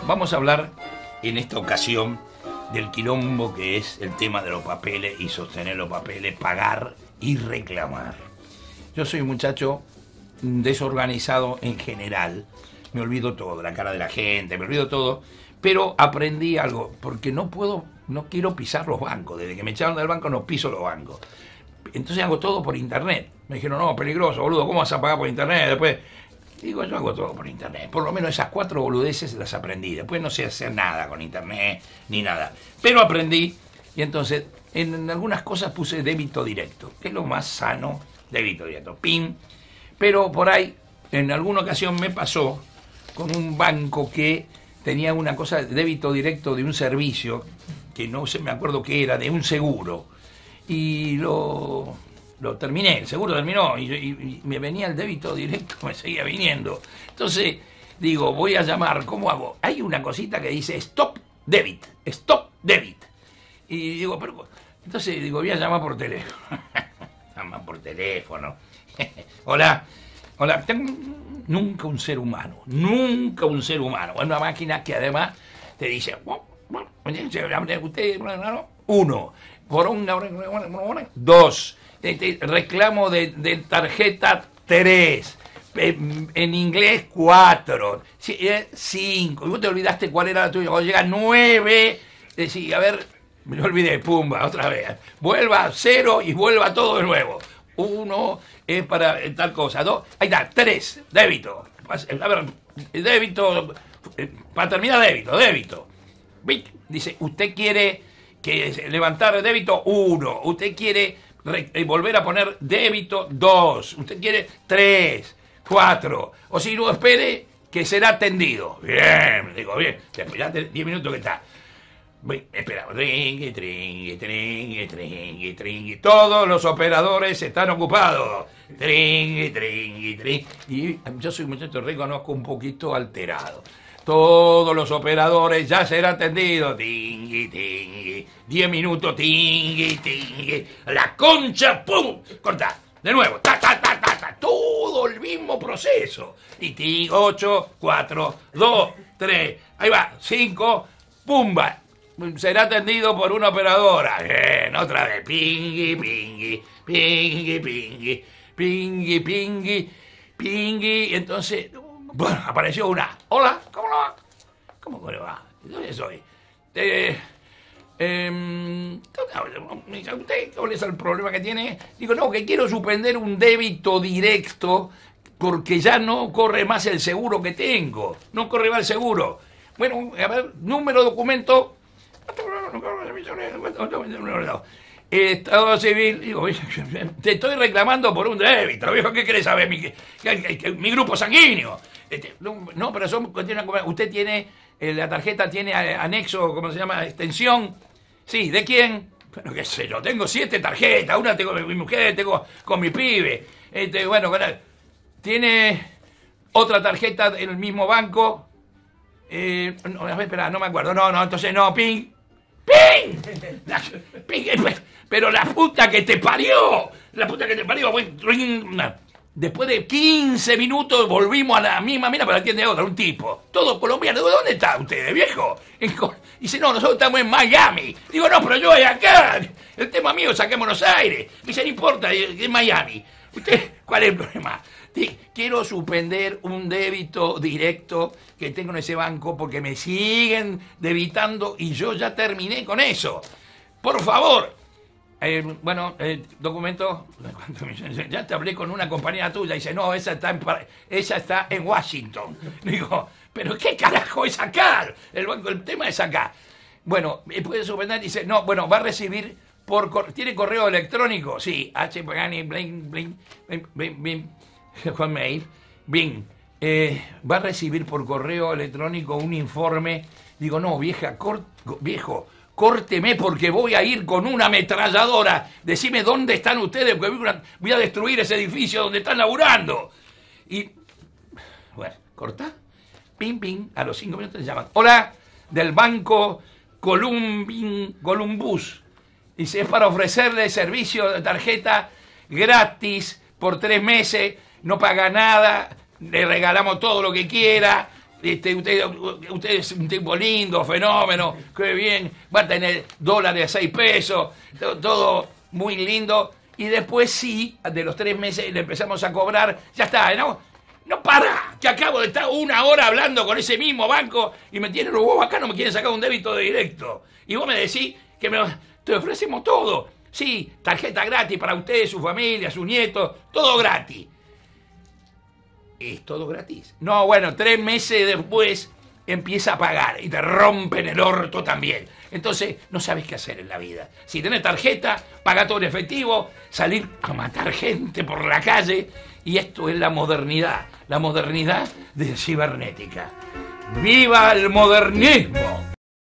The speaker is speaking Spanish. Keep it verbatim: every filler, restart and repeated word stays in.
Vamos a hablar en esta ocasión del quilombo que es el tema de los papeles y sostener los papeles, pagar y reclamar. Yo soy un muchacho desorganizado en general, me olvido todo, la cara de la gente, me olvido todo, pero aprendí algo, porque no puedo, no quiero pisar los bancos, desde que me echaron del banco no piso los bancos. Entonces hago todo por internet. Me dijeron, no, peligroso, boludo, ¿cómo vas a pagar por internet? Después, digo, yo hago todo por internet. Por lo menos esas cuatro boludeces las aprendí. Después no sé hacer nada con internet, ni nada. Pero aprendí, y entonces, en algunas cosas puse débito directo, que es lo más sano, débito directo, pin. Pero por ahí, en alguna ocasión me pasó con un banco que tenía una cosa de débito directo de un servicio, que no sé, me acuerdo qué era, de un seguro. Y lo, lo terminé, el seguro terminó, y, y, y me venía el débito directo, me seguía viniendo. Entonces, digo, voy a llamar, ¿cómo hago? Hay una cosita que dice Stop Debit, Stop Debit. Y digo, pero... Entonces, digo, voy a llamar por teléfono. Llamar por teléfono. Hola, hola. Tengo nunca un ser humano, nunca un ser humano. Una máquina que además te dice, usted, uno, por una, dos, reclamo de, de tarjeta, tres, en inglés, cuatro, cinco, y vos te olvidaste cuál era la tuya, cuando llega nueve, decís, a ver, me lo olvidé, pumba, otra vez, vuelva a cero y vuelva todo de nuevo. Uno es para tal cosa, dos, ahí está, tres, débito, a ver, débito, para terminar débito, débito. Dice, usted quiere que levantar débito uno, usted quiere re, eh, volver a poner débito dos, usted quiere tres, cuatro, o si no, espere que será atendido. Bien, digo, bien, esperate diez minutos que está. Espera, tringui, tringui, tringui, tringui, tringui. Todos los operadores están ocupados. Tringui, tringui, tringui. Y yo soy un muchacho, reconozco un poquito alterado. Todos los operadores ya serán atendidos. Tingui, tingui. Diez minutos, tingui, tingui. La concha, pum. Corta. De nuevo. Ta, ta, ta, ta, ta. Todo el mismo proceso. Y ting, ocho, cuatro, dos, tres. Ahí va. Cinco. Pumba. Será atendido por una operadora. Bien, otra vez. Pingui, pingui, pingui, pingui, pingui, pingui, pingui. Entonces, bueno, apareció una. Hola, ¿cómo le va? ¿Cómo le va? ¿Dónde soy? Eh, eh, ¿Usted cuál es el problema que tiene? Digo, no, que quiero suspender un débito directo porque ya no corre más el seguro que tengo. No corre más el seguro. Bueno, a ver, número, documento. Estado civil, digo, te estoy reclamando por un débito, viejo, ¿qué querés saber? Mi, que, que, que, mi grupo sanguíneo. Este, no, no, pero son, usted tiene, eh, la tarjeta tiene anexo, ¿cómo se llama? Extensión. Sí, ¿de quién? Bueno, qué sé yo, tengo siete tarjetas, una tengo con mi mujer, tengo con mi pibe. Este, bueno, ¿tiene otra tarjeta en el mismo banco? Eh, no, espera, no me acuerdo. No, no, entonces no, ping. ¡Ping! La, ping, pero la puta que te parió. La puta que te parió. Después de quince minutos volvimos a la misma mina, pero atiende otra, un tipo. Todo colombiano. ¿Dónde está usted, viejo? Dice, no, nosotros estamos en Miami. Digo, no, pero yo voy acá. El tema mío es acá en Buenos Aires. Dice, no importa, es Miami. ¿Usted cuál es el problema? Quiero suspender un débito directo que tengo en ese banco porque me siguen debitando y yo ya terminé con eso. Por favor. Eh, bueno, eh, documento. Ya te hablé con una compañera tuya y dice, no, esa está en, esa está en Washington. Digo, pero ¿qué carajo es acá? El banco, el tema es acá. Bueno, puede suspender, dice, no, bueno, va a recibir por, ¿tiene correo electrónico? Sí, H, blin, blin, blin, blin, blin. Juan Mail, bien, eh, va a recibir por correo electrónico un informe. Digo, no, vieja, cor, viejo, córteme porque voy a ir con una ametralladora. Decime dónde están ustedes, porque voy a destruir ese edificio donde están laburando. Y, bueno, corta, pim, pim, a los cinco minutos te llaman. Hola, del banco Columbin, Columbus. Dice, es para ofrecerle servicio de tarjeta gratis por tres meses. No paga nada, le regalamos todo lo que quiera, Este, usted, usted es un tipo lindo, fenómeno, qué bien, va a tener dólares a seis pesos, todo, todo muy lindo. Y después sí, de los tres meses le empezamos a cobrar, ya está, ¿no? No para, que acabo de estar una hora hablando con ese mismo banco y me tienen los huevos acá, no me quieren sacar un débito de directo. Y vos me decís que me, te ofrecemos todo. Sí, tarjeta gratis para ustedes, su familia, sus nietos, todo gratis. ¿Es todo gratis? No, bueno, tres meses después empieza a pagar y te rompen el orto también. Entonces, no sabes qué hacer en la vida. Si tenés tarjeta, paga todo en efectivo, salir a matar gente por la calle. Y esto es la modernidad, la modernidad de cibernética. ¡Viva el modernismo!